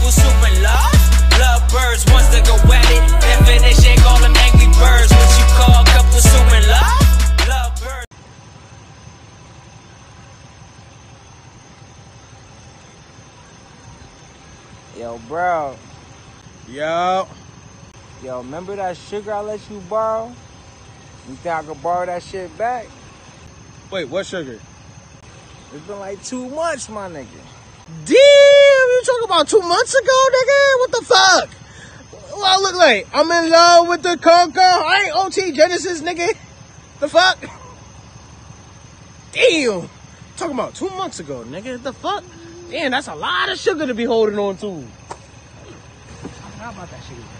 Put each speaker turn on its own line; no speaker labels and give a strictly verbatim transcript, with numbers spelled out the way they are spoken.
couple super love. Love birds wants to go at it. Then finish it, call them angry birds. What you call a couple super love? Love birds.
Yo, bro.
Yo.
Yo, remember that sugar I let you borrow? You think I could borrow that shit back?
Wait, what sugar?
It's been like two months, my nigga.
Damn, you talking about two months ago, nigga? What the fuck? What I look like? I'm in love with the cocoa. I ain't O T Genesis, nigga. The fuck? Damn. Talking about two months ago, nigga. The fuck? Damn, that's a lot of sugar to be holding on to. How about that shit?